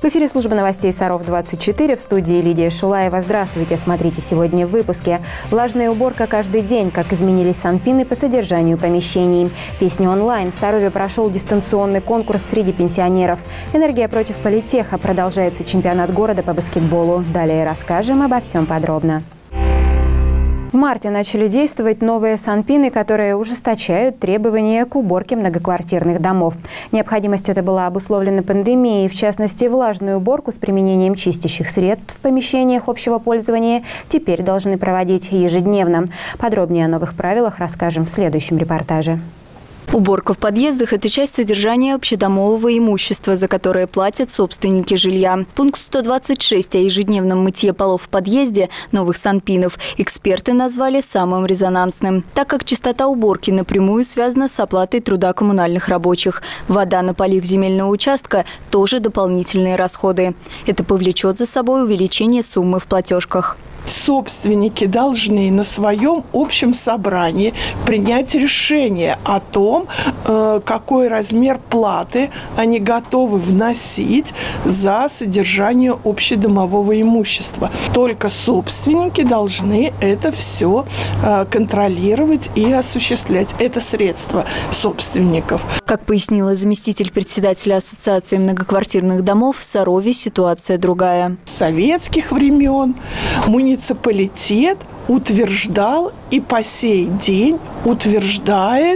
В эфире служба новостей Саров-24, в студии Лидия Шулаева. Здравствуйте, смотрите сегодня в выпуске. Влажная уборка каждый день, как изменились санпины по содержанию помещений. Песни онлайн. В Сарове прошел дистанционный конкурс среди пенсионеров. Энергия против политеха. Продолжается чемпионат города по баскетболу. Далее расскажем обо всем подробно. В марте начали действовать новые санпины, которые ужесточают требования к уборке многоквартирных домов. Необходимость эта была обусловлена пандемией. В частности, влажную уборку с применением чистящих средств в помещениях общего пользования теперь должны проводить ежедневно. Подробнее о новых правилах расскажем в следующем репортаже. Уборка в подъездах – это часть содержания общедомового имущества, за которое платят собственники жилья. Пункт 126 о ежедневном мытье полов в подъезде новых санпинов эксперты назвали самым резонансным, так как частота уборки напрямую связана с оплатой труда коммунальных рабочих. Вода на полив земельного участка – тоже дополнительные расходы. Это повлечет за собой увеличение суммы в платежках. Собственники должны на своем общем собрании принять решение о том, какой размер платы они готовы вносить за содержание общедомового имущества. Только собственники должны это все контролировать и осуществлять. Это средства собственников. Как пояснила заместитель председателя Ассоциации многоквартирных домов, в Сарове ситуация другая. С советских времен муниципалитет утверждал и по сей день утверждает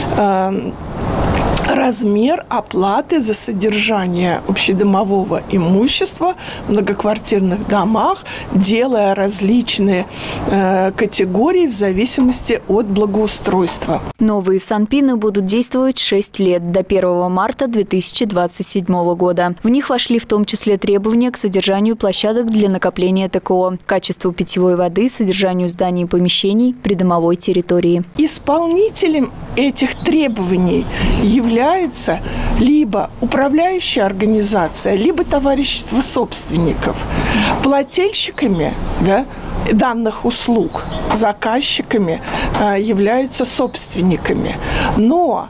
размер оплаты за содержание общедомового имущества в многоквартирных домах, делая различные категории в зависимости от благоустройства. Новые санпины будут действовать 6 лет, до 1 марта 2027 года. В них вошли в том числе требования к содержанию площадок для накопления ТКО, качеству питьевой воды, содержанию зданий и помещений, придомовой территории. Исполнителем этих требований является либо управляющая организация, либо товарищество собственников. Плательщиками данных услуг, заказчиками являются собственниками. Но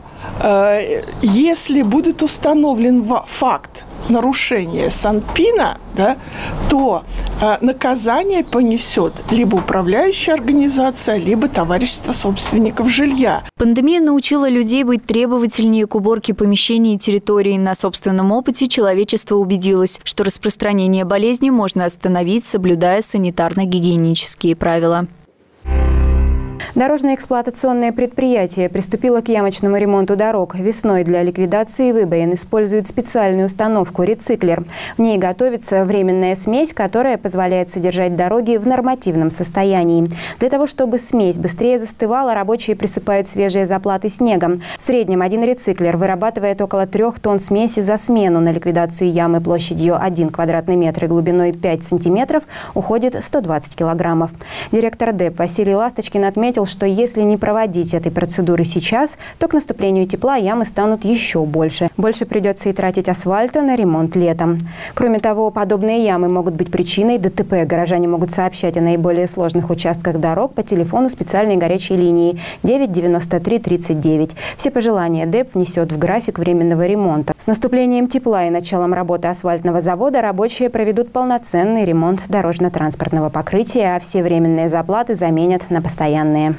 если будет установлен факт нарушения санпина, то наказание понесет либо управляющая организация, либо товарищество собственников жилья. Пандемия научила людей быть требовательнее к уборке помещений и территорий. На собственном опыте человечество убедилось, что распространение болезни можно остановить, соблюдая санитарно-гигиенические правила. Дорожно-эксплуатационное предприятие приступило к ямочному ремонту дорог. Весной для ликвидации выбоин используют специальную установку «Рециклер». В ней готовится временная смесь, которая позволяет содержать дороги в нормативном состоянии. Для того, чтобы смесь быстрее застывала, рабочие присыпают свежие заплаты снегом. В среднем один рециклер вырабатывает около 3 тонн смеси за смену. На ликвидацию ямы площадью 1 квадратный метр и глубиной 5 сантиметров уходит 120 килограммов. Директор ДЭП Василий Ласточкин отметил, что если не проводить этой процедуры сейчас, то к наступлению тепла ямы станут еще больше. Больше придется и тратить асфальта на ремонт летом. Кроме того, подобные ямы могут быть причиной ДТП. Горожане могут сообщать о наиболее сложных участках дорог по телефону специальной горячей линии 9 93 39. Все пожелания ДЭП внесет в график временного ремонта. С наступлением тепла и началом работы асфальтного завода рабочие проведут полноценный ремонт дорожно-транспортного покрытия, а все временные заплаты заменят на постоянные.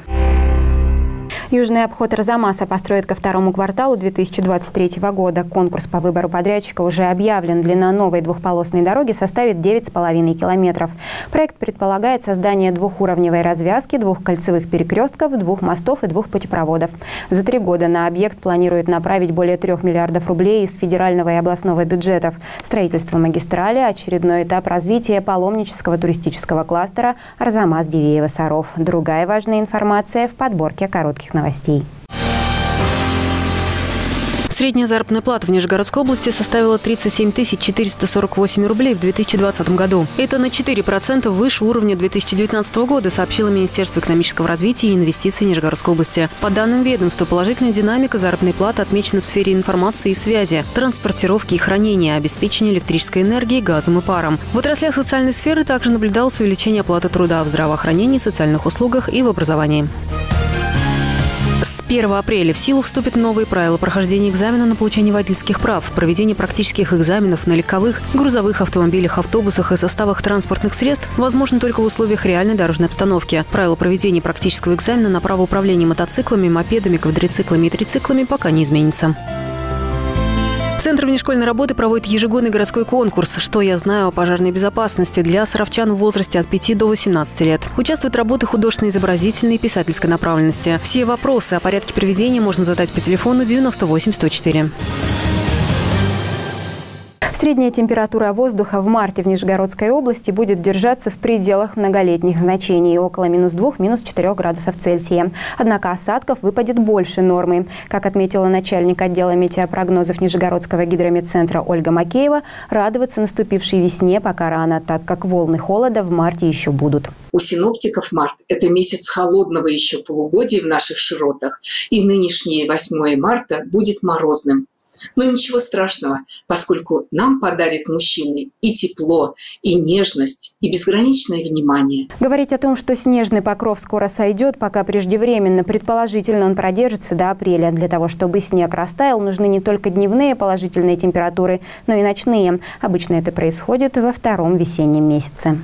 Южный обход Арзамаса построят ко второму кварталу 2023 года. Конкурс по выбору подрядчика уже объявлен. Длина новой двухполосной дороги составит 9,5 километров. Проект предполагает создание двухуровневой развязки, 2 кольцевых перекрестков, 2 мостов и 2 путепроводов. За 3 года на объект планируют направить более 3 миллиардов рублей из федерального и областного бюджетов. Строительство магистрали – очередной этап развития паломнического туристического кластера Арзамас-Дивеево-Саров. Другая важная информация в подборке коротких новостей. Средняя заработная плата в Нижегородской области составила 37 448 рублей в 2020 году. Это на 4% выше уровня 2019 года, сообщило Министерство экономического развития и инвестиций Нижегородской области. По данным ведомства, положительная динамика заработной платы отмечена в сфере информации и связи, транспортировки и хранения, обеспечения электрической энергией, газом и паром. В отраслях социальной сферы также наблюдалось увеличение оплаты труда в здравоохранении, социальных услугах и в образовании. 1 апреля в силу вступят новые правила прохождения экзамена на получение водительских прав, проведение практических экзаменов на легковых, грузовых автомобилях, автобусах и составах транспортных средств возможно только в условиях реальной дорожной обстановки. Правила проведения практического экзамена на право управления мотоциклами, мопедами, квадроциклами и трициклами пока не изменится. Центр внешкольной работы проводит ежегодный городской конкурс «Что я знаю о пожарной безопасности» для саровчан в возрасте от 5 до 18 лет. Участвуют работы художественно-изобразительной и писательской направленности. Все вопросы о порядке проведения можно задать по телефону 98 104. Средняя температура воздуха в марте в Нижегородской области будет держаться в пределах многолетних значений – около -2, -4 градусов Цельсия. Однако осадков выпадет больше нормы. Как отметила начальник отдела метеопрогнозов Нижегородского гидрометцентра Ольга Макеева, радоваться наступившей весне пока рано, так как волны холода в марте еще будут. У синоптиков март – это месяц холодного еще полугодия в наших широтах, и нынешнее 8 марта будет морозным. Но ничего страшного, поскольку нам подарит мужчины и тепло, и нежность, и безграничное внимание. Говорить о том, что снежный покров скоро сойдет, пока преждевременно. Предположительно, он продержится до апреля. Для того, чтобы снег растаял, нужны не только дневные положительные температуры, но и ночные. Обычно это происходит во втором весеннем месяце.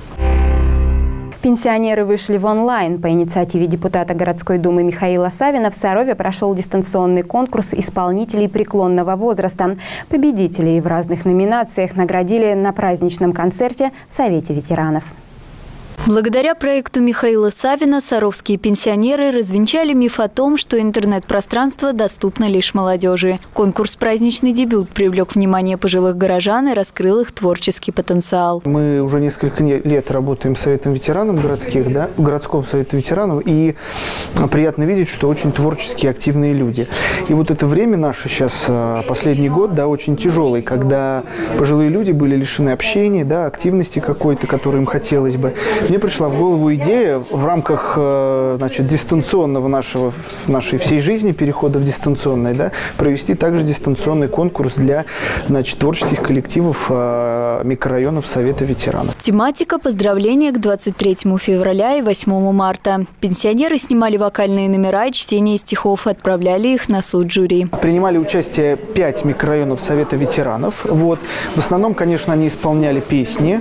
Пенсионеры вышли в онлайн. По инициативе депутата городской думы Михаила Савина в Сарове прошел дистанционный конкурс исполнителей преклонного возраста. Победителей в разных номинациях наградили на праздничном концерте в Совете ветеранов. Благодаря проекту Михаила Савина саровские пенсионеры развенчали миф о том, что интернет-пространство доступно лишь молодежи. Конкурс «Праздничный дебют» привлек внимание пожилых горожан и раскрыл их творческий потенциал. Мы уже несколько лет работаем с Советом ветеранов городских, в городском Совете ветеранов, и приятно видеть, что очень творческие, активные люди. И вот это время наше сейчас, последний год, очень тяжелый, когда пожилые люди были лишены общения, активности какой-то, которой им хотелось бы. Мне пришла в голову идея в рамках дистанционного нашей всей жизни, перехода в дистанционное, провести также дистанционный конкурс для творческих коллективов микрорайонов Совета ветеранов. Тематика – поздравления к 23 февраля и 8 марта. Пенсионеры снимали вокальные номера и чтение стихов, отправляли их на суд жюри. Принимали участие 5 микрорайонов Совета ветеранов. В основном, конечно, они исполняли песни,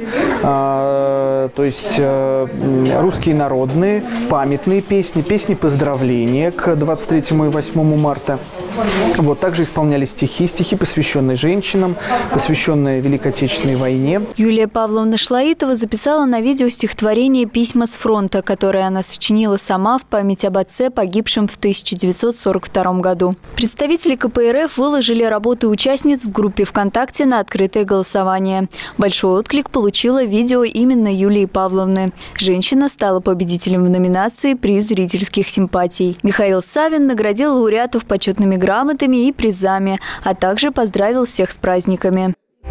то есть русские народные, памятные песни, песни поздравления к 23 и 8 марта. Также исполняли стихи, посвященные женщинам, посвященные Великой Отечественной войне. Юлия Павловна Шлаитова записала на видео стихотворение «Письма с фронта», которое она сочинила сама в память об отце, погибшем в 1942 году. Представители КПРФ выложили работы участниц в группе ВКонтакте на открытое голосование. Большой отклик получило видео именно Юлии Павловны. Женщина стала победителем в номинации «Приз зрительских симпатий». Михаил Савин наградил лауреатов почетными грамотами и призами, а также поздравил всех с праздниками.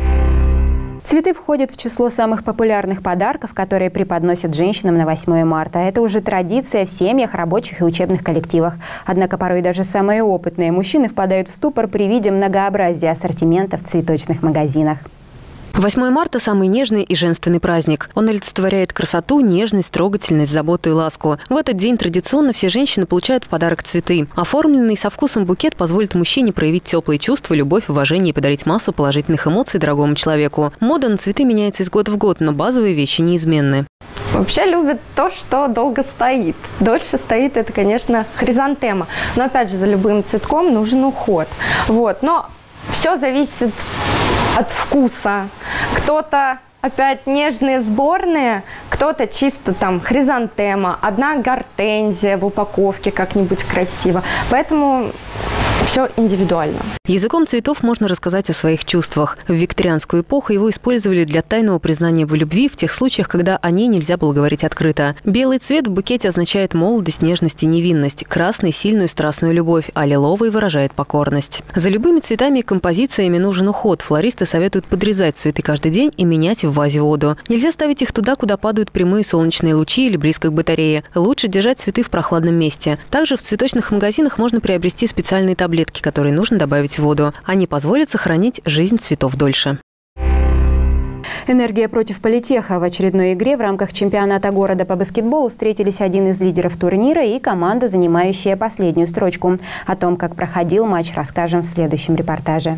Цветы входят в число самых популярных подарков, которые преподносят женщинам на 8 марта. Это уже традиция в семьях, рабочих и учебных коллективах. Однако порой даже самые опытные мужчины впадают в ступор при виде многообразия ассортимента в цветочных магазинах. 8 марта – самый нежный и женственный праздник. Он олицетворяет красоту, нежность, трогательность, заботу и ласку. В этот день традиционно все женщины получают в подарок цветы. Оформленный со вкусом букет позволит мужчине проявить теплые чувства, любовь, уважение и подарить массу положительных эмоций дорогому человеку. Мода на цветы меняется из года в год, но базовые вещи неизменны. Вообще любят то, что долго стоит. Дольше стоит это, конечно, хризантема. Но опять же, за любым цветком нужен уход. Но все зависит от вкуса. Кто-то опять нежные сборные, кто-то чисто хризантема, одна гортензия в упаковке как-нибудь красиво. Поэтому все индивидуально. Языком цветов можно рассказать о своих чувствах. В викторианскую эпоху его использовали для тайного признания в любви в тех случаях, когда о ней нельзя было говорить открыто. Белый цвет в букете означает молодость, нежность и невинность. Красный – сильную страстную любовь, а лиловый выражает покорность. За любыми цветами и композициями нужен уход. Флористы советуют подрезать цветы каждый день и менять в вазе воду. Нельзя ставить их туда, куда падают прямые солнечные лучи или близко к батарее. Лучше держать цветы в прохладном месте. Также в цветочных магазинах можно приобрести специальные таблетки, которые нужно добавить в воду. Они позволят сохранить жизнь цветов дольше. Энергия против Политеха. В очередной игре в рамках чемпионата города по баскетболу встретились один из лидеров турнира и команда, занимающая последнюю строчку. О том, как проходил матч, расскажем в следующем репортаже.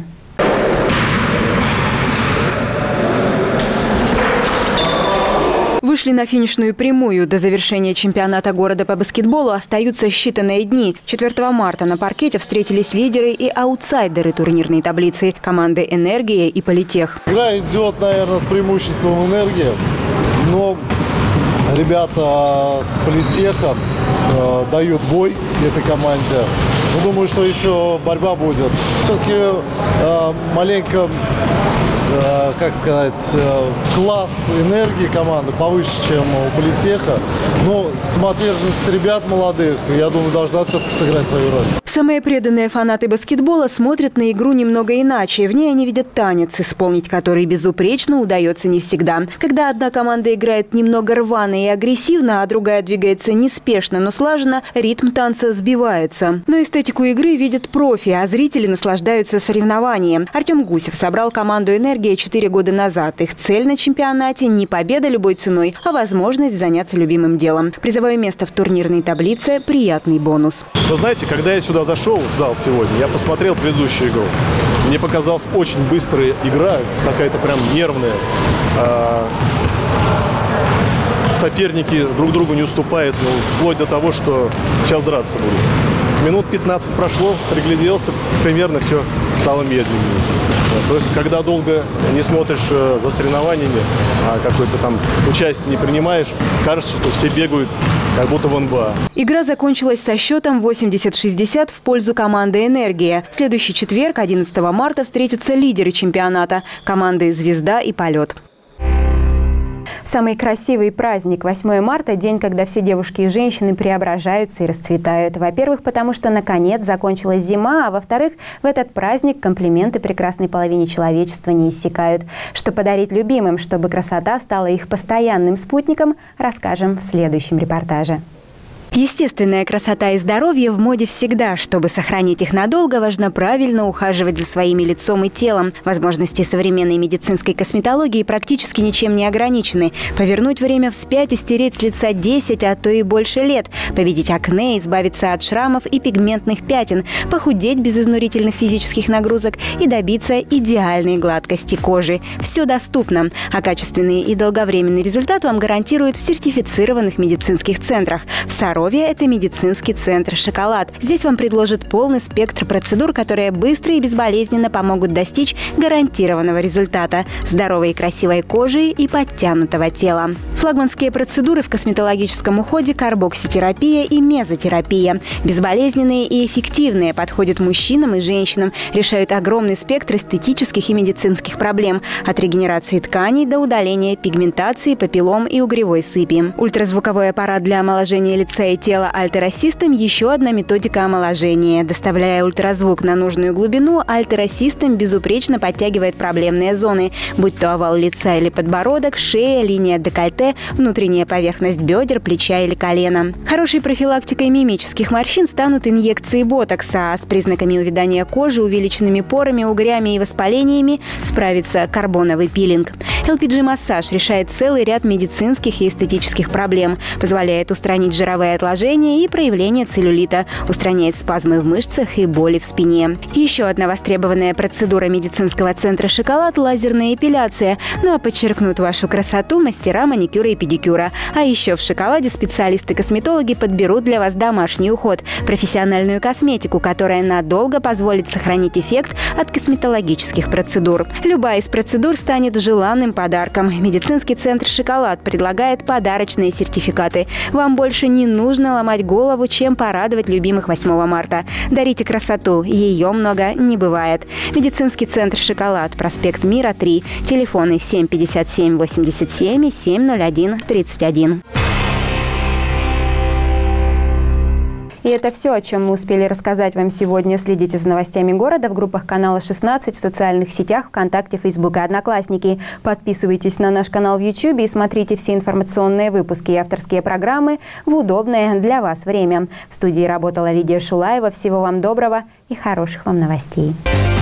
Вышли на финишную прямую. До завершения чемпионата города по баскетболу остаются считанные дни. 4 марта на паркете встретились лидеры и аутсайдеры турнирной таблицы – команды «Энергия» и «Политех». Игра идет, наверное, с преимуществом «Энергии», но ребята с «Политеха» дают бой этой команде. Но думаю, что еще борьба будет. Все-таки маленько, как сказать, класс энергии команды повыше, чем у «Политеха». Но самоотверженность ребят молодых, я думаю, должна все-таки сыграть свою роль. Самые преданные фанаты баскетбола смотрят на игру немного иначе. В ней они видят танец, исполнить который безупречно удается не всегда. Когда одна команда играет немного рвано и агрессивно, а другая двигается неспешно, но слаженно, ритм танца сбивается. Но эстетику игры видят профи, а зрители наслаждаются соревнованием. Артем Гусев собрал команду «Энергия» 4 года назад. Их цель на чемпионате – не победа любой ценой, а возможность заняться любимым делом. Призовое место в турнирной таблице – приятный бонус. Вы знаете, когда я сюда зашел в зал сегодня, я посмотрел предыдущую игру. Мне показалась очень быстрая игра, какая-то прям нервная. Соперники друг другу не уступают, вплоть до того, что сейчас драться будут. Минут 15 прошло, пригляделся, примерно все стало медленнее. То есть, когда долго не смотришь за соревнованиями, а какое-то там участие не принимаешь, кажется, что все бегают, как будто в НБА. Игра закончилась со счетом 80-60 в пользу команды «Энергия». В следующий четверг, 11 марта, встретятся лидеры чемпионата – команды «Звезда» и «Полет». Самый красивый праздник – 8 марта – день, когда все девушки и женщины преображаются и расцветают. Во-первых, потому что, наконец, закончилась зима, а во-вторых, в этот праздник комплименты прекрасной половине человечества не иссякают. Что подарить любимым, чтобы красота стала их постоянным спутником, расскажем в следующем репортаже. Естественная красота и здоровье в моде всегда. Чтобы сохранить их надолго, важно правильно ухаживать за своими лицом и телом. Возможности современной медицинской косметологии практически ничем не ограничены. Повернуть время вспять и стереть с лица 10, а то и больше лет. Победить акне, избавиться от шрамов и пигментных пятен. Похудеть без изнурительных физических нагрузок и добиться идеальной гладкости кожи. Все доступно. А качественный и долговременный результат вам гарантируют в сертифицированных медицинских центрах. В Сарове это медицинский центр «Шоколад». Здесь вам предложат полный спектр процедур, которые быстро и безболезненно помогут достичь гарантированного результата – здоровой и красивой кожи и подтянутого тела. Флагманские процедуры в косметологическом уходе – карбокситерапия и мезотерапия. Безболезненные и эффективные, подходят мужчинам и женщинам, решают огромный спектр эстетических и медицинских проблем – от регенерации тканей до удаления пигментации, папиллом и угревой сыпи. Ультразвуковой аппарат для омоложения лица и тела Altera System – еще одна методика омоложения. Доставляя ультразвук на нужную глубину, Altera System безупречно подтягивает проблемные зоны, будь то овал лица или подбородок, шея, линия декольте, внутренняя поверхность бедер, плеча или колена. Хорошей профилактикой мимических морщин станут инъекции ботокса, а с признаками увядания кожи, увеличенными порами, угрями и воспалениями справится карбоновый пилинг. LPG-массаж решает целый ряд медицинских и эстетических проблем, позволяет устранить жировые отложения и проявление целлюлита, устраняет спазмы в мышцах и боли в спине. Еще одна востребованная процедура медицинского центра «Шоколад» – лазерная эпиляция. Ну а подчеркнут вашу красоту мастера маникюра и педикюра. А еще в «Шоколаде» специалисты-косметологи подберут для вас домашний уход, профессиональную косметику, которая надолго позволит сохранить эффект от косметологических процедур. Любая из процедур станет желанным подарком. Медицинский центр «Шоколад» предлагает подарочные сертификаты. Вам больше не нужно ломать голову, чем порадовать любимых 8 марта. Дарите красоту, ее много не бывает. Медицинский центр «Шоколад», проспект Мира, 3, телефоны 757 87 и 701 31. И это все, о чем мы успели рассказать вам сегодня. Следите за новостями города в группах канала 16, в социальных сетях, ВКонтакте, Фейсбук и Одноклассники. Подписывайтесь на наш канал в YouTube и смотрите все информационные выпуски и авторские программы в удобное для вас время. В студии работала Лидия Шулаева. Всего вам доброго и хороших вам новостей.